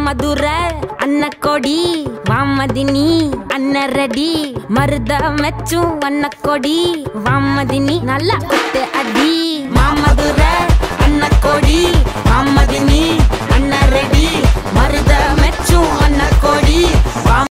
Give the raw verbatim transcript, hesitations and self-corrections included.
மதுர அன்ன கொடி வாமதினி அன்ன ரெடி மருத மெச்சும் அன்ன கொடி வாமதினி நல்லா குத்து அடி